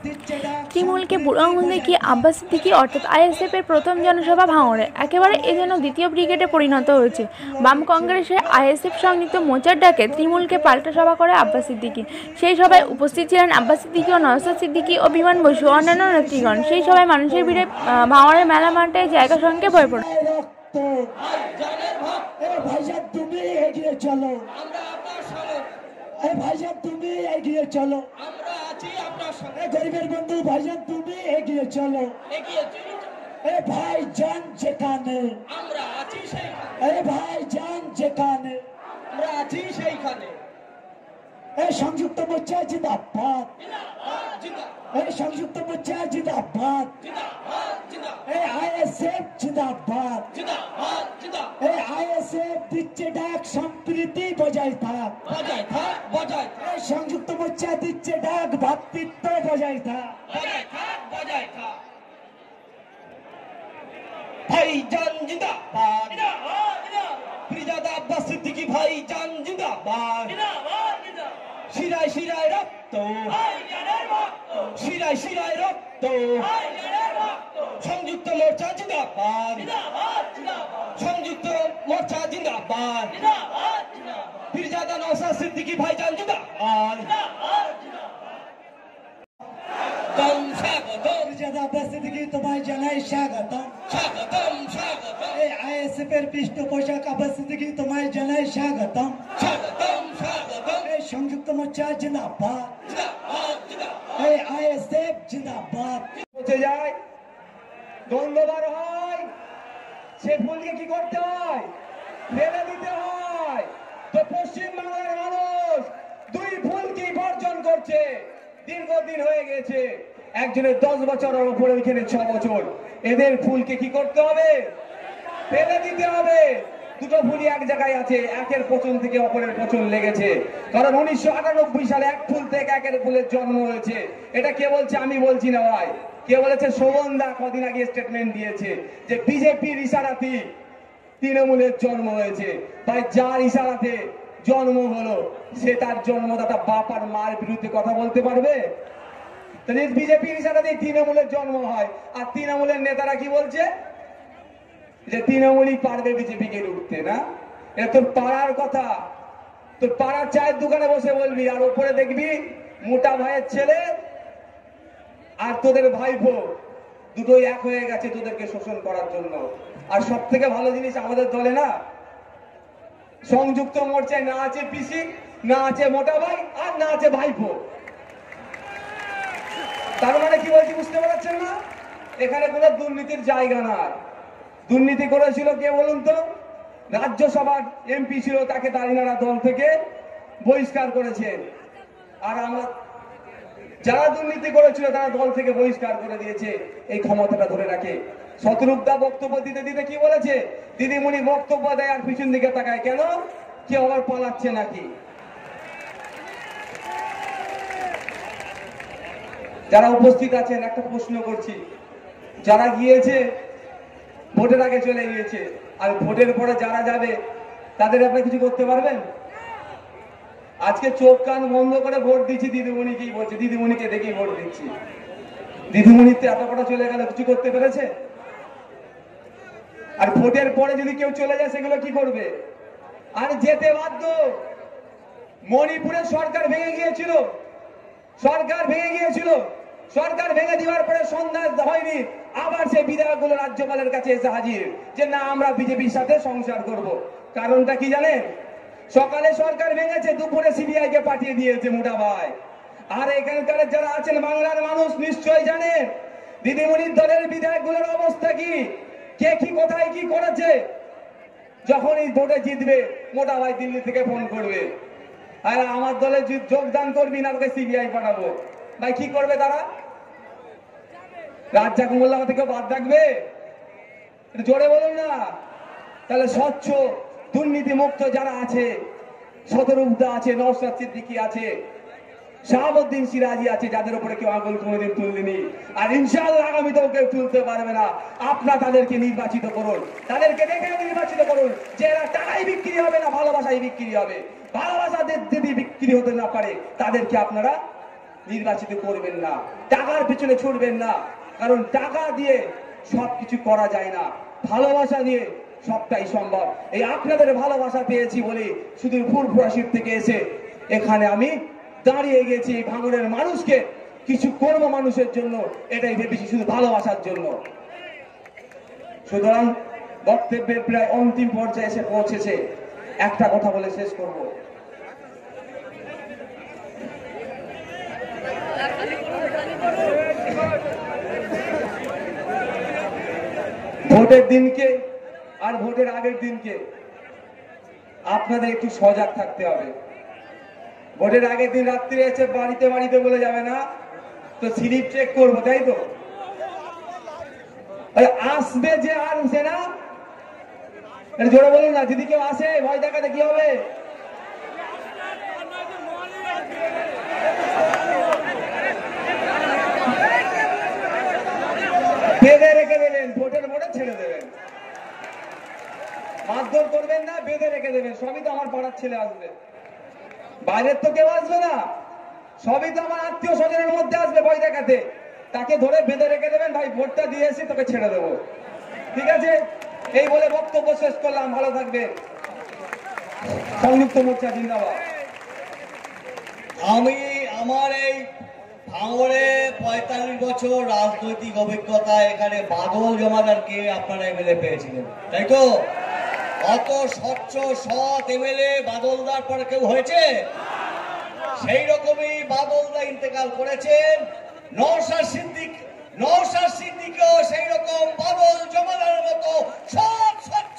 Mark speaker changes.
Speaker 1: তৃণমূলকে বুড়ো আঙুল দেখিয়ে আব্বাস সিদ্দিকী অর্থাৎ আইএসএফের প্রথম জনসভা ভাঙড়ে একেবারে এ যেন দ্বিতীয় ব্রিগেডে পরিণত হয়েছে। বাম কংগ্রেসের আইএসএফ সংযুক্ত মোর্চার ডাকে তৃণমূলকে পাল্টা সভা করে আব্বাস সিদ্দিকী। সেই সভায় উপস্থিত ছিলেন আব্বাস সিদ্দিকী ও নওশাদ সিদ্দিকী ও বিমান বসু ও অন্যান্য নেতৃগণ। সেই সভায় মানুষের ভিড়ে ভাঙড়ের মেলা মাঠে জায়গা সংখ্যা হয়ে পড়ে।
Speaker 2: ভাইজান তুমি এগিয়ে চলো, গরিবের বন্ধু ভাইজান তুমি এগিয়ে চলো, ভাইজান যেখানে ভাইজান যেখানে সেইখানে সংযুক্ত মোর্চা জিন্দাবাদ, সংযুক্ত মোর্চা জিন্দাবাদ, আইএসএফ জিন্দাবাদ, আইএসএফ দিচ্ছে ডাক সম্প্রীতি বজায় থাক, সংযুক্ত মোর্চা দিচ্ছে ডাক ভ্রাতৃত্ব বজায় থাক,
Speaker 3: ভাইজান জিন্দাবাদ, ফিরজাদা আব্বাস সিদ্দিকী ভাইজান জিন্দাবাদ, শিরায় শিরায় রক্ত, শিরায় শিরায় রক্ত, সংযুক্ত মোর্চা জিন্দাবাদ, সংযুক্ত মোর্চা জিন্দাবাদ, ফিরজাদা নওশাদ সিদ্দিকী ভাইজান জিন্দাবাদ,
Speaker 2: তোমায় জানাই স্বাগতম,
Speaker 3: স্বাগতম স্বাগতম,
Speaker 2: আইএসএফ এর পৃষ্ঠপোষক আব্বাস সিদ্দিকী তোমায় জানাই স্বাগতম,
Speaker 3: স্বাগতম স্বাগতম,
Speaker 2: সংযুক্ত মোর্চা জিন্দাবাদ, আইএসএফ জিন্দাবাদ।
Speaker 3: পৌঁছে যায়, দ্বন্দ্ববার হয়, সে ফুলকে কি করতে হয়? ফেলে দিতে হয়। তো পশ্চিম বাংলার মানুষ দুই ফুলকে বর্জন করছে, দীর্ঘদিন হয়ে গেছে। একজনের 10 বছর আর উপরে, ওইখানে 6 বছর। এদের ফুলকে কি করতে হবে? ফেলে দিতে হবে। দুটো ফুলই এক জায়গায় আছে, একের পচন থেকে অপরের পচন লেগেছে। কারণ 1998 সালে এক ফুল থেকে একের ফুলের জন্ম হয়েছে। এটা কে বলছে? আমি বলছি না ভাই। কে বলেছে? শোভন দা কদিন আগে স্টেটমেন্ট দিয়েছে যে বিজেপির ইশারাতে তৃণমূলের জন্ম হয়েছে। ভাই, যার ইশারাতে জন্ম হলো সে তার জন্মদাতা বাপ আর মার বিরুদ্ধে কথা বলতে পারবে? তাহলে বিজেপির ইশারাতে তৃণমূলের জন্ম হয়, আর তৃণমূলের নেতারা কি বলছে? যে তৃণমূলই পারবে বিজেপিকে রুখতে। না, এটা তোর পাড়ার কথা, তোর পাড়ার চায়ের দোকানে বসে বলবি, আর ওপরে দেখবি মোটা ভাইয়ের ছেলে আর তোদের ভাইপো দুটোই এক হয়ে গেছে তোদেরকে শোষণ করার জন্য। আর সব থেকে ভালো জিনিস আমাদের দলে না, সংযুক্ত মোর্চায় না আছে পিসি, না আছে মোটা ভাই, আর না আছে ভাইপো। তার মানে কি বলছি বুঝতে পারছেন না? এখানে কোনো দুর্নীতির জায়গা না। দুর্নীতি করেছিল কে বলুন তো? রাজ্যসভার এমপি ছিল, তাকে দাঁড়িনাড়া দল থেকে বহিষ্কার করেছেন। আর আমরা যারা দুর্নীতি করেছিল তারা দল থেকে বহিষ্কার করে দিয়েছে। এই ক্ষমতাটা ধরে রাখে। শতরূপদা বক্তব্য দিতে দিতে কি বলেছে? দিদিমণি বক্তব্য দেয় আর পিছন দিকে তাকায় কেন? কেউ আবার পালাচ্ছে নাকি? যারা উপস্থিত আছেন, একটা প্রশ্ন করছি, যারা গিয়েছে ভোটের আগে চলে গিয়েছে, আর ভোটের পরে যারা যাবে তাদের আপনি কিছু করতে পারবেন? আজকে চোখ কান বন্ধ করে ভোট দিচ্ছি, দিদিমণিকেই বলছে, দিদিমণিকে দেখেই ভোট দিচ্ছি। দিদিমণিতে এত কটা চলে গেল, কিছু করতে পেরেছে? আর ভোটের পরে যদি কেউ চলে যায় সেগুলো কি করবে? আর যেতে বাধ্য। মণিপুরে সরকার ভেঙে গিয়েছিল, সরকার ভেঙে গিয়েছিল, সরকার ভেঙে দেওয়ার পরে সন্ধ্যা হয়নি, আবার সেই বিধায়কগুলো রাজ্যপালের কাছে এসে হাজির যে না, আমরা বিজেপির সাথে সংসার করব। কারণটা কি জানেন? সকালে সরকার ভেঙেছে, দুপুরে সিবিআই কে পাঠিয়ে দিয়েছে মোটা ভাই। আর এখানকার যারা আছেন বাংলার মানুষ নিশ্চয়ই জানেন দিদিমণির দলের বিধায়কগুলোর অবস্থা কি, কে কি কোথায় কি করেছে। যখনই ভোটে জিতবে মোটা ভাই দিল্লি থেকে ফোন করবে, আর আমার দলে যোগদান করবি না, তোকে সিবিআই পাঠাবো। ভাই কি করবে তারা? রাজ্জাক মোল্লা থেকে বাদ রাখবে? জোরে বলুন না। তাহলে স্বচ্ছ দুর্নীতি মুক্ত যারা আছে, শতরূপদা আছে, নওশাদ সিদ্দিকী আছে, শাহাবুদ্দিন সিরাজি আছে, যাদের উপরে কেউ আঙুল কোনোদিন তুললেনি, আর ইনশাআল্লাহ আগামীতেও কেউ তুলতে পারবে না। আপনারা তাদেরকে নির্বাচিত করুন, তাদেরকে দেখে নির্বাচিত করুন যে এরা টাকায় বিক্রি হবে না, ভালোবাসায় বিক্রি হবে। ভালোবাসা যদি বিক্রি হতে না পারে তাদেরকে আপনারা নির্বাচিত করবেন না, টাকার পিছনে ছুটবেন না, কারণ টাকা দিয়ে সবকিছু করা যায় না, ভালোবাসা দিয়ে সবটাই সম্ভব। এই আপনাদের ভালোবাসা পেয়েছি বলে শুধু ফুরফুরাশির থেকে এসে এখানে আমি দাঁড়িয়ে গেছি ভাঙড়ের মানুষকে কিছু করবো মানুষের জন্য, এটাই ভেবেছি শুধু ভালোবাসার জন্য। সুতরাং বক্তব্যের প্রায় অন্তিম পর্যায়ে এসে পৌঁছেছে, একটা কথা বলে শেষ করব। ভোটের দিনকে আর ভোটের আগের দিনকে আপনাদের একটু সজাগ থাকতে হবে। ভোটের আগের দিন রাত্রি এসে বাড়িতে বাড়িতে বলে যাবে না তো স্লিপ চেক করবো, তাই তো? আসবে যে আর উঠে না, জোরে বলুন না, যদি কেউ আসে ভয় দেখাতে কি হবে? বেঁধে রেখে দেবেন, ভোটের ভোটে ছেড়ে দেবেন, মারধর করবেন না, বেঁধে রেখে দেবেন। সবই তো আমার পাড়ার ছেলে আসবে, বাইরের তো কেউ আসবে না, সবই তো আমার আত্মীয় স্বজনের মধ্যে আসবে ভয় দেখাতে, তাকে ধরে বেঁধে রেখে দেবেন, ভাই ভোটটা দিয়ে এসে তোকে ছেড়ে দেবো, ঠিক আছে? এই বলে বক্তব্য শেষ করলাম, ভালো থাকবে। সংযুক্ত মোর্চা জিন্দাবাদ।
Speaker 4: আমি আমার এই ভাঙড়ে 45 বছর রাজনৈতিক অভিজ্ঞতা, এখানে বাদল জমাদারকে আপনারা এমএলএ পেয়েছিলেন, তাই তো? অত স্বচ্ছ সৎ এমএলএ বাদলদার পরে কেউ হয়েছে? সেই রকমই বাদলদা ইন্তেকাল করেছেন। নওশাদ সিদ্দিকও সেই রকম বাদল জমাদারের মতো সৎ